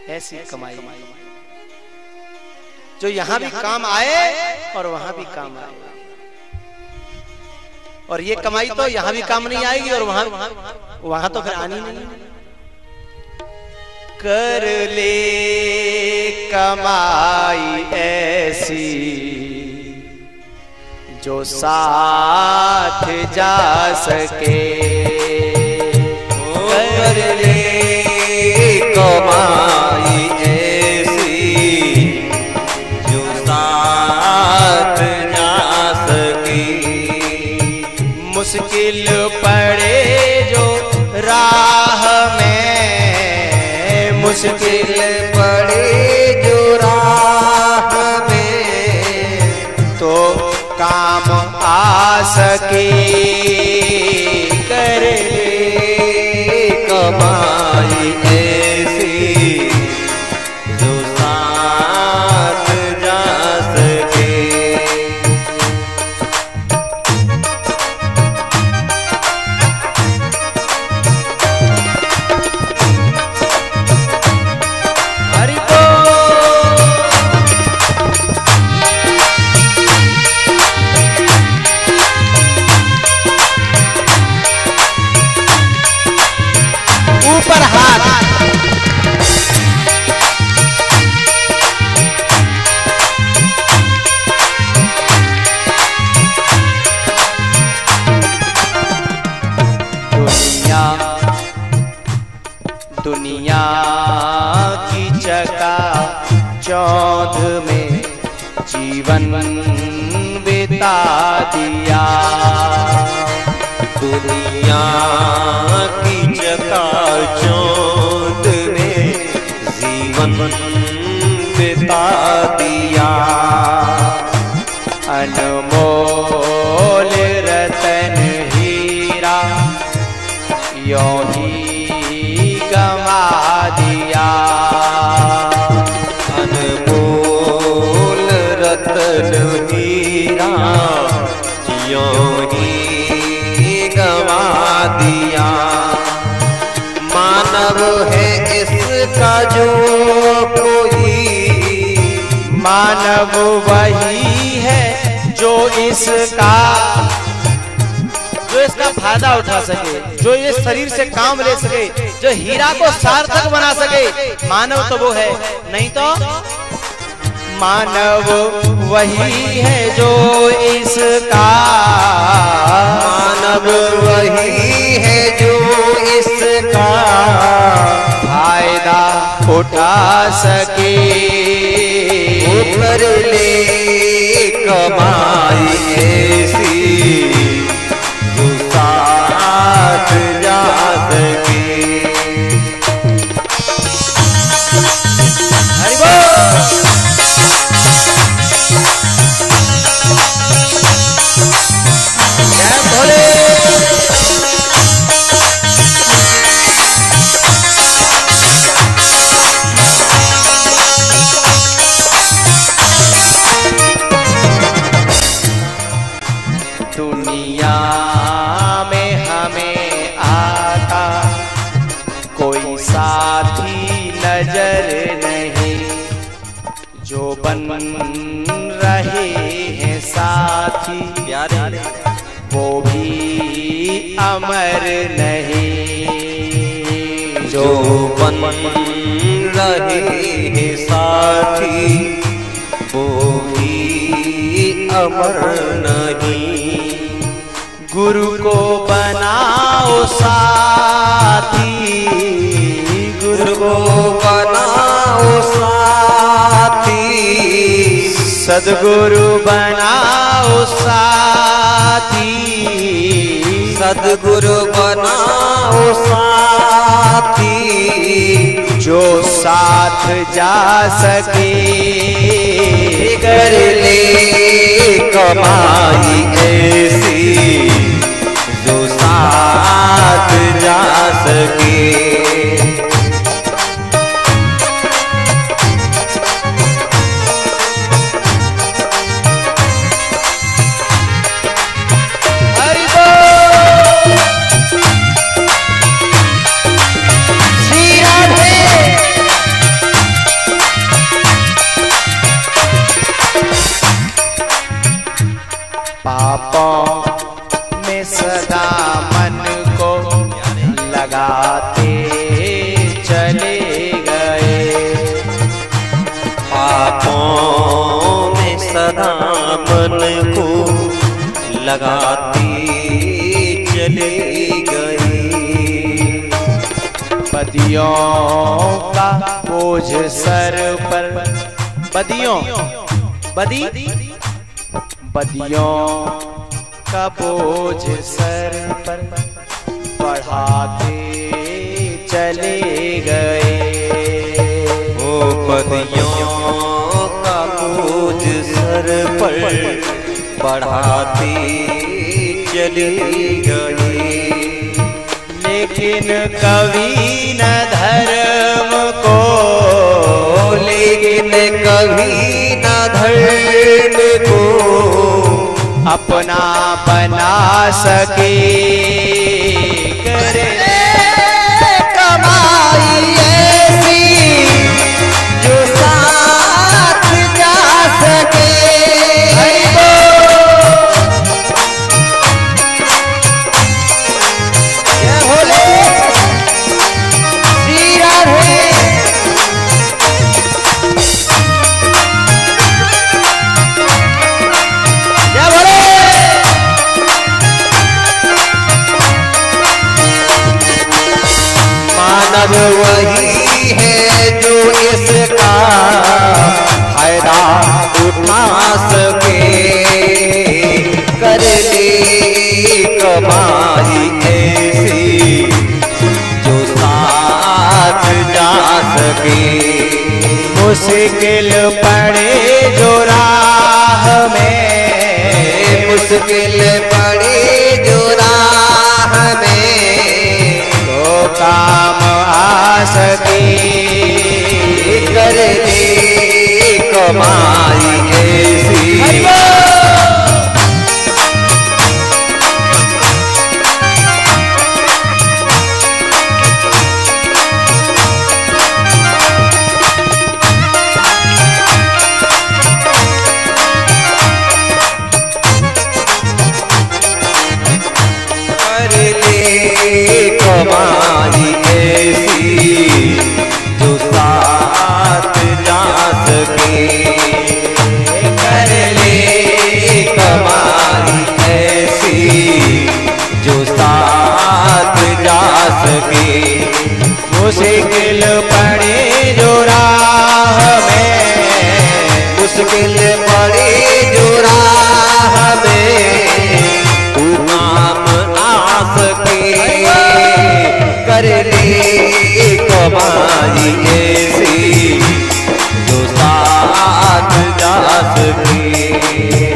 ऐसी कमाई जो यहां भी काम आए और वहां भी काम आए। और ये कमाई तो यहां भी काम नहीं आएगी और वहां तो फिर आनी नहीं। कर ले कमाई ऐसी जो साथ जा सके, कर ले कमाई ऐसी जो साथ जा सके। मुश्किल पड़े जो राह में, मुश्किल पड़े जो राह में, तो काम आ सके। कर ले कमाई ऐसी जो साथ जा सके। हरि बोल। ऊपर हाथ, दुनिया की चका चौध में जीवन बिता दिया। दुनिया की चकाचौंध में जीवन बिता दिया। अनमोल रतन हीरा यों ही गवा दिया। अनमोल रतन हीरा यों ही गवा दिया। मानव है इसका जो कोई, मानव वही है जो इसका फायदा उठा सके, जो ये शरीर से काम ले सके, जो हीरा को सार्थक बना सके। मानव तो वो है, नहीं तो मानव वही है जो इसका, मानव वही है जो इसका फायदा उठा सके। कर ले कमाई ऐसी जो साथ जा सके। हरि बोल। जय भोले। दुनिया में हमें आता कोई साथी नजर नहीं, जो बन रहे हैं साथी प्यारे वो भी अमर नहीं। जो बन रहे हैं साथी वो भी अमर नहीं। गुरु को बनाओ साथी, गुरु को बनाओ साथी। सद्गुरु बनाओ साथी, सद्गुरु बनाओ साथी। जो साथ जा सके। कर ले कमाई ऐसी जो साथ जा सके। हरि बोल। श्री राधे। चले गए। पापों में सदा मन को लगाती चली गई। बदियों का बोझ सर पर, बदियों का बोझ सर पर बढ़ाते चले गए। ओ बदियों का बोझ सर पर बढ़ाती चली गई। लेकिन कभी न धर्म को, लेकिन कभी न धर्म को अपना बना सके। कर ले कमाई ऐसी जो साथ जा सके। जय भोले श्री राधे। जय भोले। मानव वही है जो इसका फायदा उठा सके। कर ले कमाई ऐसी जो साथ जा सके। मुश्किल पड़े जो राह में, मुश्किल पड़े जो राह में तो काम आ सके। कर ले कमाई ऐसी कमाई ऐसी जो साथ जा सके। कर ले कमाई ऐसी जो साथ जा सके। मुश्किल पड़े जो राह में, मुश्किल पड़े जो राह में तू काम आ सके। कर ले कमाई ऐसी जो साथ जा सके।